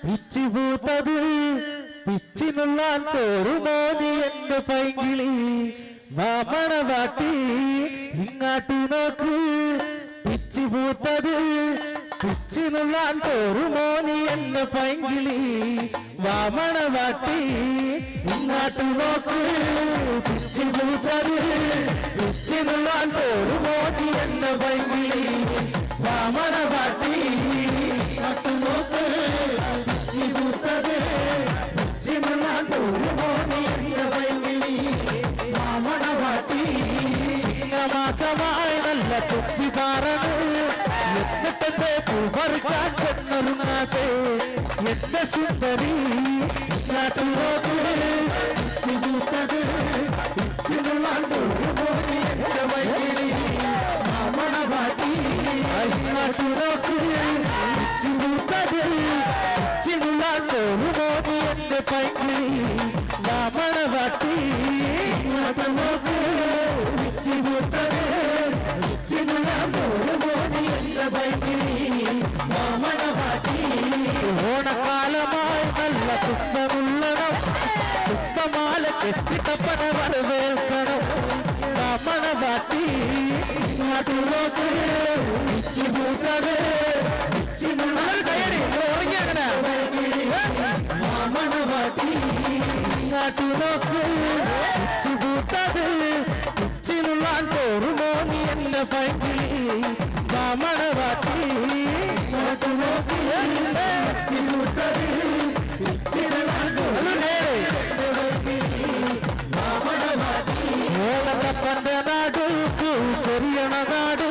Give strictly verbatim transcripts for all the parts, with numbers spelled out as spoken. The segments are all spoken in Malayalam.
പിച്ചി പൂത്തത് പിച്ചിനുള്ളാൻ തോറുമോ നീ എന്റെ പൈങ്കിളി വാമണ വാട്ടി ഇങ്ങാട്ടു നോക്ക് പിച്ചി പൂത്തത് പിച്ചിനുള്ളാൻ തോറുമോ നീ എന്റെ പൈങ്കിളി വാമണ വാട്ടി ഇങ്ങാട്ടു നോക്ക് പിച്ചി പൂത്തത് പിച്ചിനുള്ളാൻ തോറുമോ നീ എന്റെ പൈങ്കിളി വാമണ വാട്ടി ഇങ്ങാട്ടു നോക്ക് പിച്ചി പൂത്തത് പിച്ചിനുള്ളാൻ തോറുമോ നീ എന്റെ പൈങ്കിളി വാമണ വാട്ടി ചിങ്ങമാസമായി നല്ല തുപ്പി പാറണ് എന്നിട്ടെന്റെ പൂവറുക്കാൻ ചെന്നൊരുങ്ങാട്ടെ എന്റെ സുന്ദരി ഇങ്ങാട്ടു നോക്ക് പിച്ചി പൂത്തത് പിച്ചിനുള്ളാൻ തോറുമോ നീ എന്റെ പൈങ്കിളി വാമണ വാട്ടി ഇങ്ങാട്ടു നോക്ക് പിച്ചി പൂത്തത് പിച്ചിനുള്ളാൻ തോറുമോ നീ എന്റെ പൈങ്കിളി വാമണ വാട്ടി ഇങ്ങാട്ടു നോക്ക് പിച്ചി പൂത്തത് പിച്ചിനുള്ളാൻ തോറുമോ നീ എന്റെ പൈങ്കിളി വാമണ വാട്ടി ഓണക്കാലമായി നല്ല പുഷ്പമുള്ളണം പുഷ്പമാല കെട്ടിട്ടപ്പന വരവേൽക്കണം വാമണ വാട്ടി ഇങ്ങാട്ടു നോക്ക് പിച്ചി പൂത്തത് പിച്ചിനുള്ളാൻ വാമണ വാട്ടി ഇങ്ങാട്ടു നോക്ക് പിച്ചി പൂത്തത് പിച്ചിനുള്ളാൻ തോറുമോ നീ എന്റെ പൈങ്കിളി വാമണ വാട്ടി ഇങ്ങാട്ടു നോക്ക് പിച്ചി പൂത്തത് പിച്ചിനുള്ളാൻ വാമണ വാട്ടി ഓണത്തപ്പന്റെ നാട് ചെറിയണ നാട്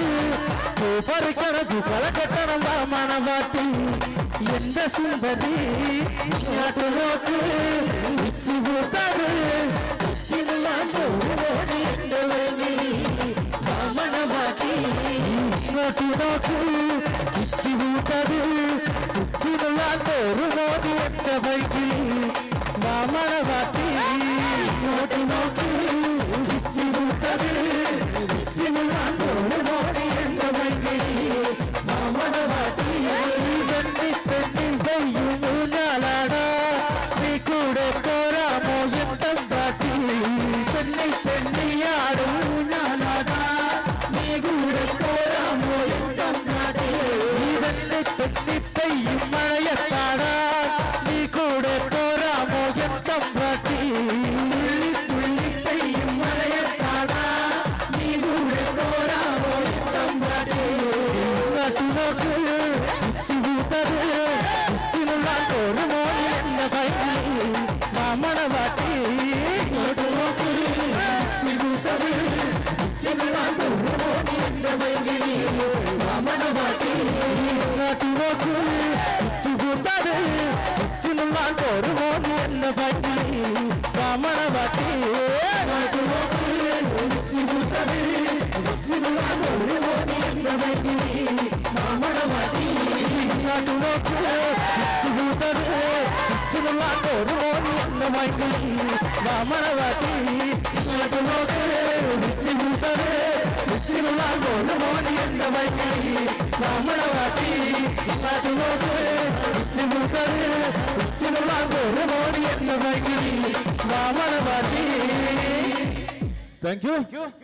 പറിക്കണ പൂക്കള കെട്ടണം വാമണ വാട്ടി എന്റെ സുന്ദരി ഇങ്ങാട്ടു നോക്ക് പിച്ചി പൂത്തത് പിച്ചിനുള്ളാൻ തോറുമോ നീ എന്റെ പൈങ്കിളി വാമണ വാട്ടി ഇങ്ങാട്ടു നോക്ക് പിച്ചി പൂത്തത് പിച്ചിനുള്ളാൻ തോറുമോ നീ എന്റെ പൈങ്കിളി വാമണ വാട്ടി ഇങ്ങോട്ട് നോക്ക് പിച്ചി പൂത്തത് പിച്ചിനുള്ളാൻ തോറുമോ നീ എന്റെ പൈങ്കിളി വാമണ വാട്ടി തെന്നി തെന്നി പെയ്യുമൂഞ്ഞാലാടാ നീ കൂടെ പോരാമോ എന്തം കാട്ടി തെന്നി തെന്നിയാടും ഊഞ്ഞാലാടാ നീ കൂടെ പോരാമോ എന്തം കാട്ടി തെന്നി തെന്നി പെയ്യും മഴയത്താടാ നീ കൂടെ പോരാമോ എന്തം കാട്ടി തുള്ളി തുള്ളി പെയ്യും മഴയത്താടാ നീ കൂടെ പോരാമോ എന്തം കാട്ടി ഇങ്ങാട്ടു നോക്ക് പിച്ചി പൂത്തത് പിച്ചിനുള്ളാൻ തോറുമോ നീ എന്റെ പൈങ്കിളി വാമണ വാട്ടി ഇങ്ങോട്ട് നോക്ക് പിച്ചി പൂത്തത് പിച്ചിനുള്ളാൻ തോറുമോ നീ എന്റെ പൈങ്കിളി വാമണ വാട്ടി ഇങ്ങോട്ട് നോക്ക് പിച്ചി പൂത്തത് പിച്ചിനുള്ളാൻ തോറുമോ നീ എന്റെ പൈങ്കിളി വാമണ വാട്ടി ഇങ്ങോട്ട് നോക്ക് പിച്ചി പൂത്തത് പിച്ചിനുള്ളാൻ തോറുമോ നീ എന്റെ പൈങ്കിളി വാമണ വാട്ടി ഇങ്ങോട്ട് നോക്ക് പിച്ചി പൂത്തത് പിച്ചിനുള്ളാൻ തോറുമോ നീ എന്റെ പൈങ്കിളി വാമണ വാട്ടി ഇങ്ങോട്ട് നോക്ക് പിച്ചി പൂത്തത് പിച്ചിനുള്ളാൻ തോറുമോ നീ എന്റെ പൈങ്കിളി വാമണ വാട്ടി ഇങ്ങോട്ട് നോക്ക് പിച്ചി പൂത്തത് പിച്ചിനുള്ളാൻ തോറുമോ നീ എന്റെ പൈങ്കിളി വാമണ വാട്ടി. Thank U.